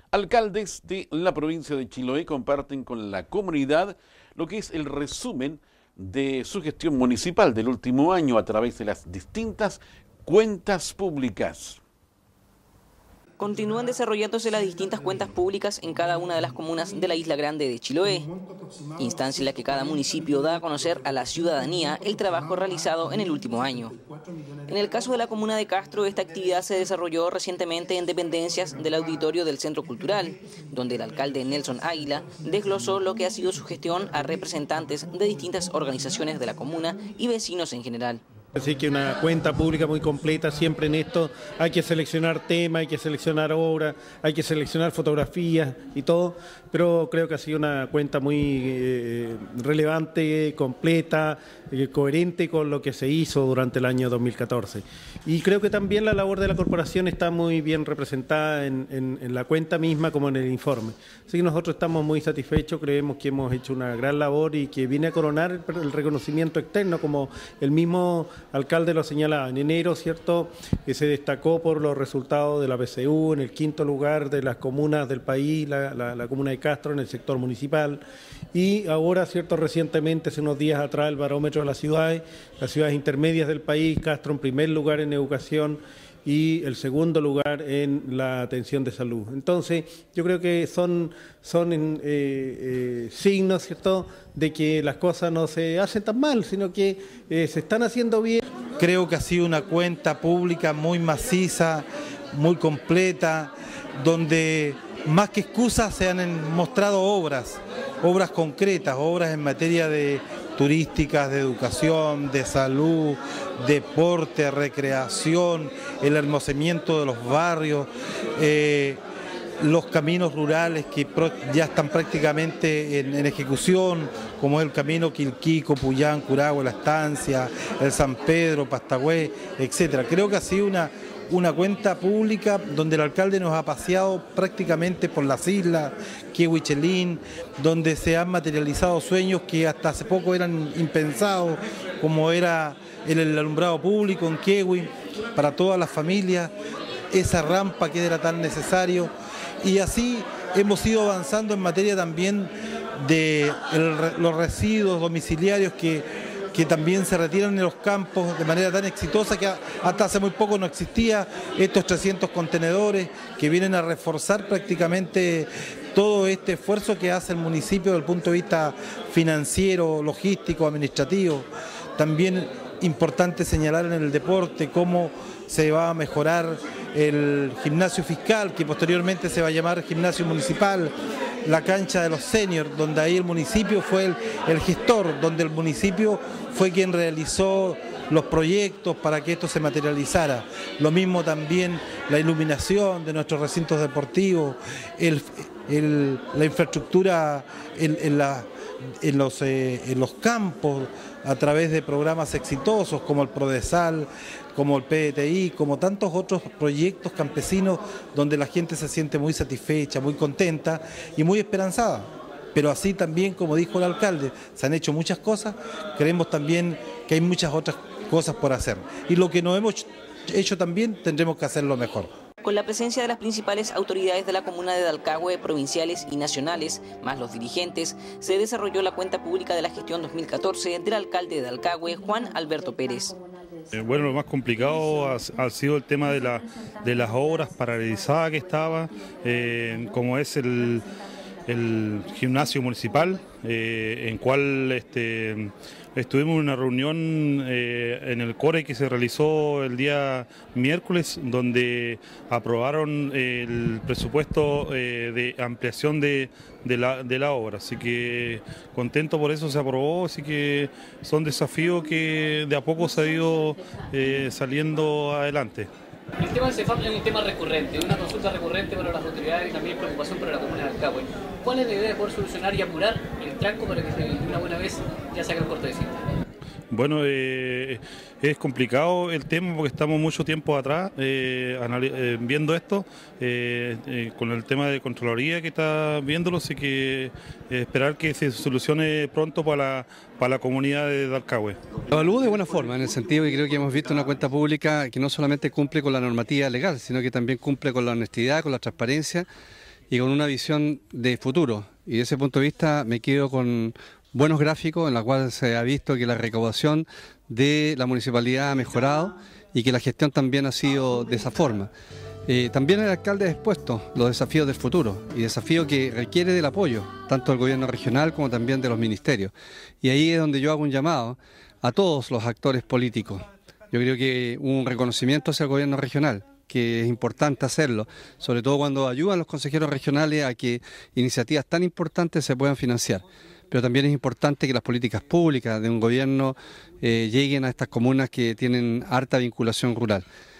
Alcaldes de la provincia de Chiloé comparten con la comunidad lo que es el resumen de su gestión municipal del último año a través de las distintas cuentas públicas. Continúan desarrollándose las distintas cuentas públicas en cada una de las comunas de la Isla Grande de Chiloé, instancia en la que cada municipio da a conocer a la ciudadanía el trabajo realizado en el último año. En el caso de la comuna de Castro, esta actividad se desarrolló recientemente en dependencias del auditorio del Centro Cultural, donde el alcalde Nelson Águila desglosó lo que ha sido su gestión a representantes de distintas organizaciones de la comuna y vecinos en general. Así que una cuenta pública muy completa, siempre en esto hay que seleccionar temas, hay que seleccionar obras, hay que seleccionar fotografías y todo, pero creo que ha sido una cuenta muy relevante, completa, coherente con lo que se hizo durante el año 2014. Y creo que también la labor de la corporación está muy bien representada en la cuenta misma como en el informe. Así que nosotros estamos muy satisfechos, creemos que hemos hecho una gran labor y que viene a coronar el reconocimiento externo, como el mismo alcalde lo señalaba. En enero, ¿cierto?, se destacó por los resultados de la PCU en el 5º lugar de las comunas del país, la comuna de Castro en el sector municipal, y ahora, ¿cierto?, recientemente, hace unos días atrás, el barómetro de las ciudades intermedias del país, Castro en primer lugar en educación y el 2º lugar en la atención de salud. Entonces, yo creo que son signos, ¿cierto?, de que las cosas no se hacen tan mal, sino que se están haciendo bien. Creo que ha sido una cuenta pública muy maciza, muy completa, donde más que excusas se han mostrado obras concretas, obras en materia de turísticas, de educación, de salud, deporte, recreación, el hermosamiento de los barrios, los caminos rurales que ya están prácticamente en ejecución, como es el camino Quilquico, Puyán, Curahue, La Estancia, el San Pedro, Pastagüé, etc. Creo que ha sido una cuenta pública donde el alcalde nos ha paseado prácticamente por las islas, Quehuichelín, donde se han materializado sueños que hasta hace poco eran impensados, como era el alumbrado público en Quehue, para todas las familias, esa rampa que era tan necesario, y así hemos ido avanzando en materia también de los residuos domiciliarios que también se retiran en los campos de manera tan exitosa que hasta hace muy poco no existía, estos 300 contenedores que vienen a reforzar prácticamente todo este esfuerzo que hace el municipio desde el punto de vista financiero, logístico, administrativo. También importante señalar en el deporte cómo se va a mejorar el gimnasio fiscal, que posteriormente se va a llamar gimnasio municipal, la cancha de los seniors, donde ahí el municipio fue el gestor, donde el municipio fue quien realizó los proyectos para que esto se materializara. Lo mismo también la iluminación de nuestros recintos deportivos, la infraestructura en los campos a través de programas exitosos como el Prodesal, como el PDTI, como tantos otros proyectos campesinos donde la gente se siente muy satisfecha, muy contenta y muy esperanzada. Pero así también, como dijo el alcalde, se han hecho muchas cosas, creemos también que hay muchas otras cosas por hacer. Y lo que no hemos hecho también tendremos que hacerlo mejor. Con la presencia de las principales autoridades de la comuna de Dalcahue, provinciales y nacionales, más los dirigentes, se desarrolló la cuenta pública de la gestión 2014 del alcalde de Dalcahue, Juan Alberto Pérez. Bueno, lo más complicado ha sido el tema de las obras paralizadas que estaba, como es el gimnasio municipal, en cual estuvimos en una reunión en el CORE que se realizó el día miércoles, donde aprobaron el presupuesto de ampliación de la obra, así que contento por eso se aprobó, así que son desafíos que de a poco se ha ido saliendo adelante. El tema del CEFAM es un tema recurrente, una consulta recurrente para las autoridades y también preocupación para la comuna de Dalcahue. ¿Cuál es la idea de poder solucionar y apurar el tranco para que de una buena vez ya se haga el corte de cinta? Bueno, es complicado el tema porque estamos mucho tiempo atrás viendo esto, con el tema de Contraloría que está viéndolo, así que esperar que se solucione pronto para la comunidad de Dalcahue. Lo evalúo de buena forma, en el sentido que creo que hemos visto una cuenta pública que no solamente cumple con la normativa legal, sino que también cumple con la honestidad, con la transparencia, y con una visión de futuro. Y desde ese punto de vista me quedo con buenos gráficos en los cuales se ha visto que la recaudación de la municipalidad ha mejorado y que la gestión también ha sido de esa forma. También el alcalde ha expuesto los desafíos del futuro y desafíos que requiere del apoyo, tanto del gobierno regional como también de los ministerios. Y ahí es donde yo hago un llamado a todos los actores políticos. Yo creo que un reconocimiento hacia el gobierno regional, que es importante hacerlo, sobre todo cuando ayudan los consejeros regionales a que iniciativas tan importantes se puedan financiar. Pero también es importante que las políticas públicas de un gobierno lleguen a estas comunas que tienen harta vinculación rural.